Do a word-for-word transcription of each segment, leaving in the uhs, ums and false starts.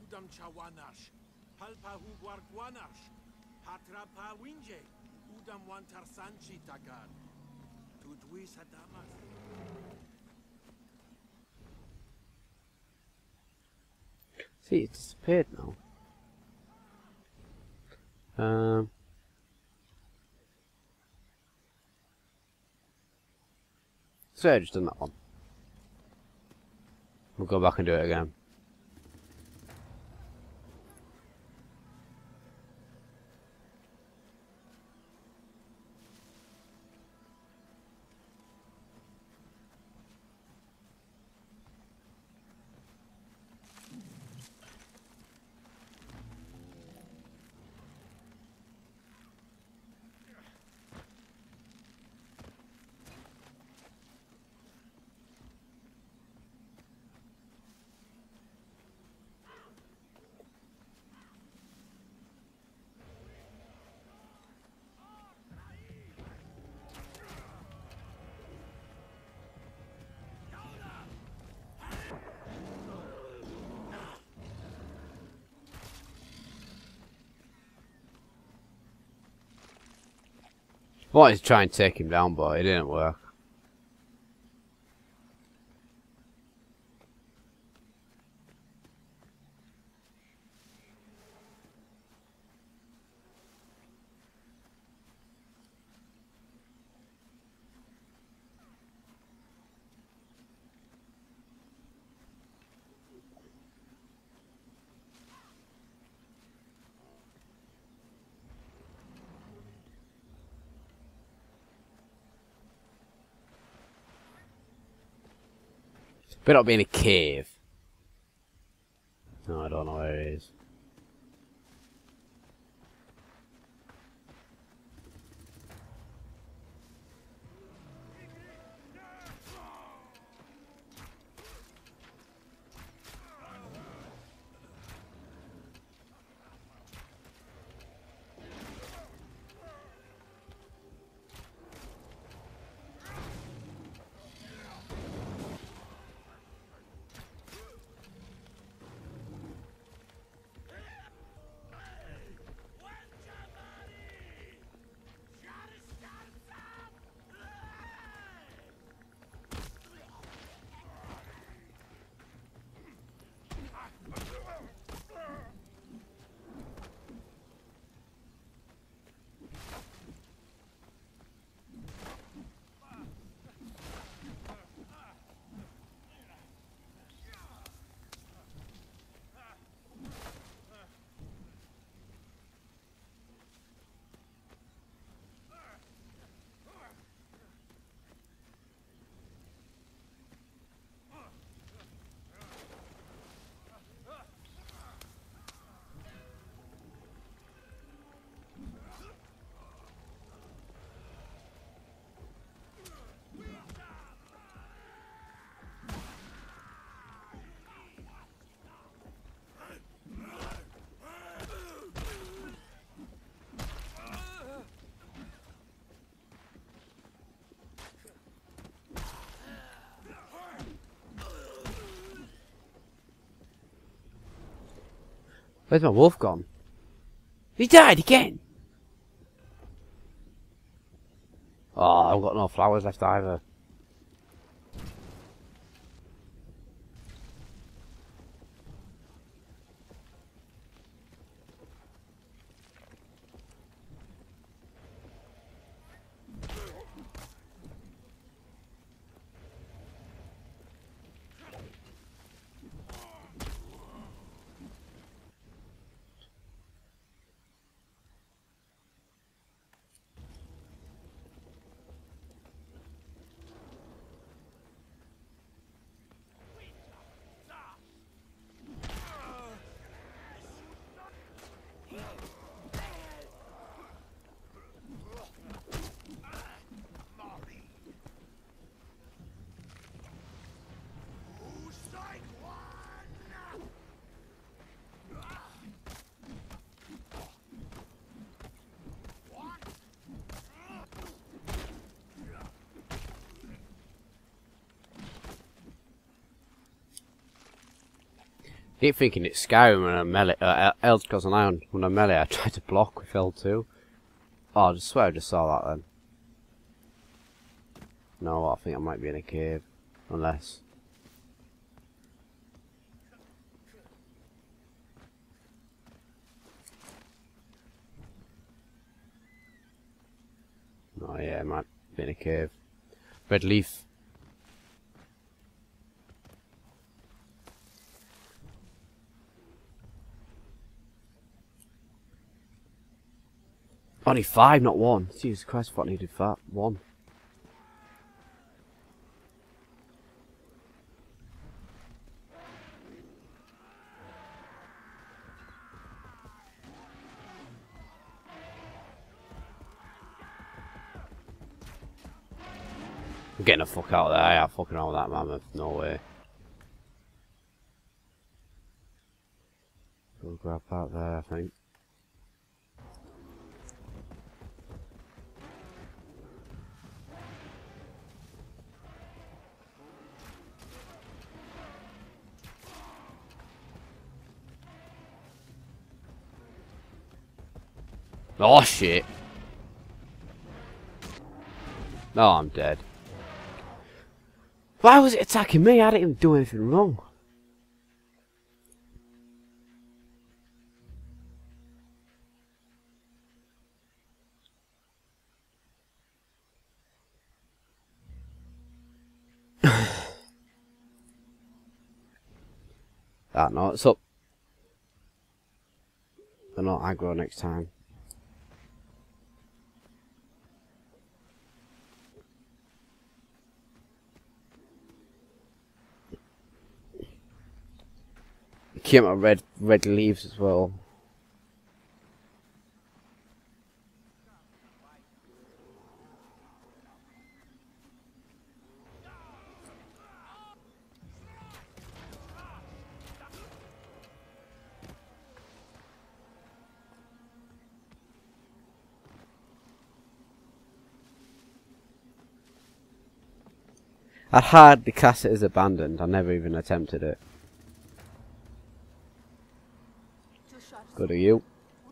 udam chawanash. Palpa hu guarguanash. Hatrapa winje. Udam wantar sanchi tagan. Tudwi sadamas. See, it's disappeared now. Um. So I just done that one. We'll go back and do it again. I wanted to try and take him down, but it didn't work. Better not be in a cave. No, I don't know where it is. Where's my wolf gone? He died again! Oh, I've got no flowers left either. keep thinking it's Skyrim when I melee, uh, Elder Scrolls Online when I melee I tried to block with L two. Oh, I just swear I just saw that then. No, I think I might be in a cave. Unless... Oh yeah, it might be in a cave. Red leaf. Only five, not one. Jesus Christ, I thought I needed that. One. I'm getting the fuck out of there. I ain't fucking all that mammoth. No way. We'll grab that there, I think. Oh shit! No, oh, I'm dead. Why was it attacking me? I didn't even do anything wrong. Ah, no, it's up. They're not aggro next time. Came out red red leaves as well. I'd hardly class it as abandoned. I never even attempted it. Good of you.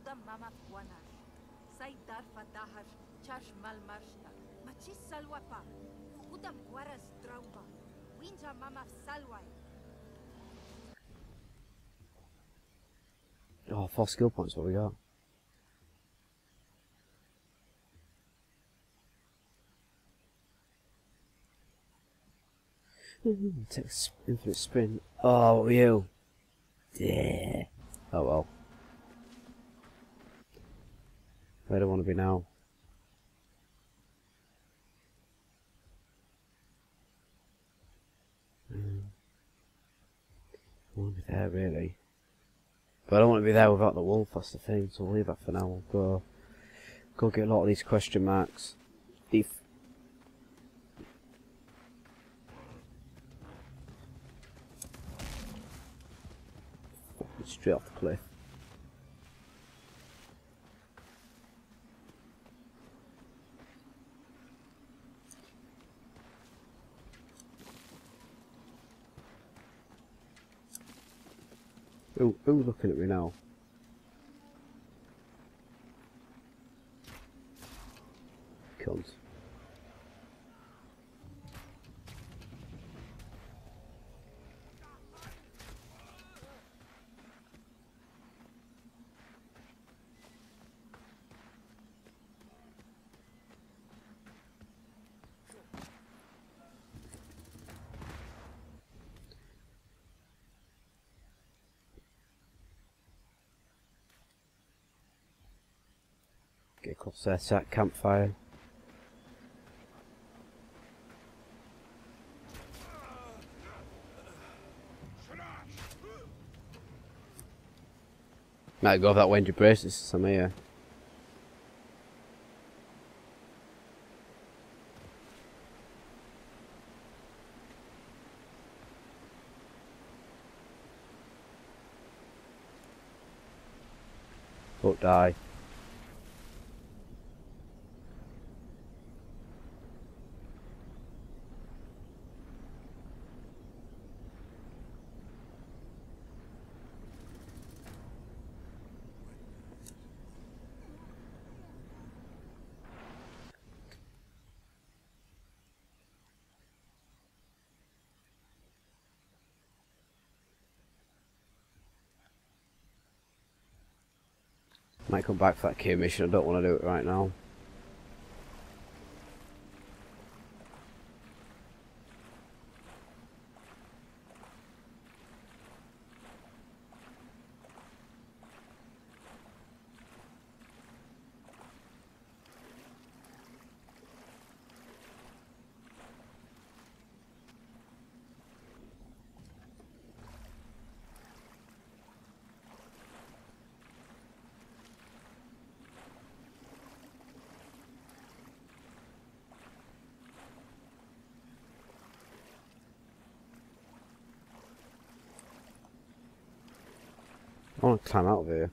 Oh, four skill points, what we got? Take infinite sprint. Oh, you. Yeah. Oh well. Where do I want to be now? Um, I want to be there really. But I don't want to be there without the wolf, that's the thing, so we'll leave that for now. We'll go, go get a lot of these question marks. Thief. Straight off the cliff. Who, who's looking at me now? Cunt. Get across there, set campfire. Might go with that Wendy braces, some here. Don't die. Might come back for that Q mission. I don't want to do it right now. I want to climb out of here.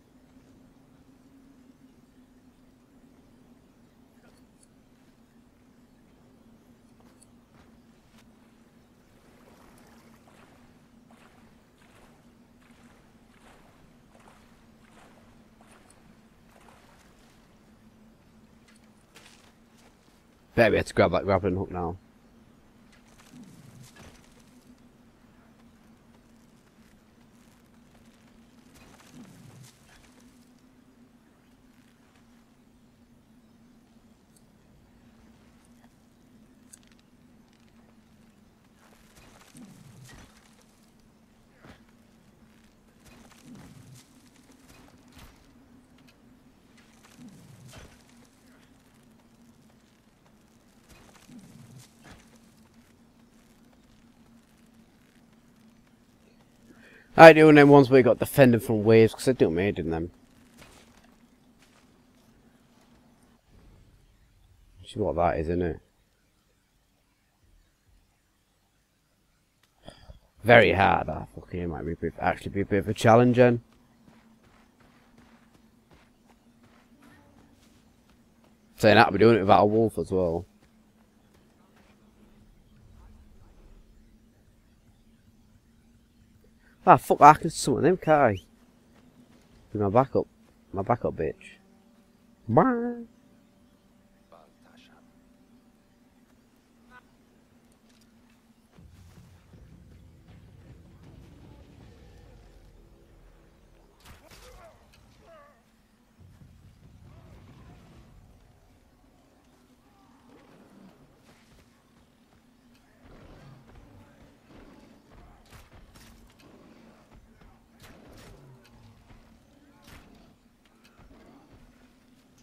Better be able to grab that grappling hook now. I doing them ones where you got defended from waves because I don't made in them. See what that is, isn't it? Very hard. Ah, fucking it might be a bit, actually be a bit of a challenge then. Saying that, I'll be doing it without a wolf as well. Ah, fuck, I can summon them, can't I? Be my backup. My backup, bitch. Bye.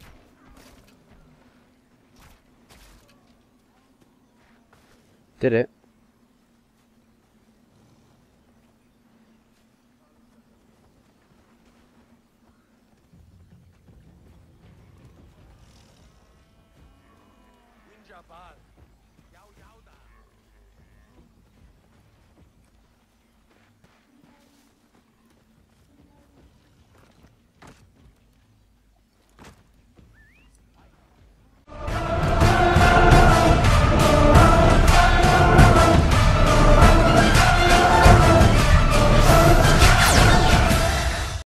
Did it?